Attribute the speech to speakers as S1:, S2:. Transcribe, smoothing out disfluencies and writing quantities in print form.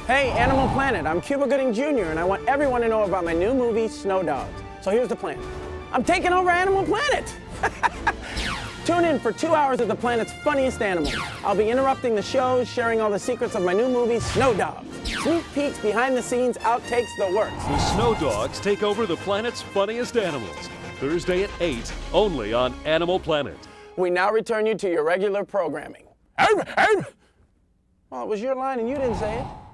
S1: Hey, Animal Planet, I'm Cuba Gooding Jr., and I want everyone to know about my new movie, Snow Dogs. So here's the plan. I'm taking over Animal Planet! Tune in for 2 hours of the planet's funniest animals. I'll be interrupting the shows, sharing all the secrets of my new movie, Snow Dogs. Sneak peeks, behind the scenes, outtakes, the works.
S2: The Snow Dogs take over the planet's funniest animals. Thursday at 8, only on Animal Planet.
S1: We now return you to your regular programming. Well, it was your line and you didn't say it.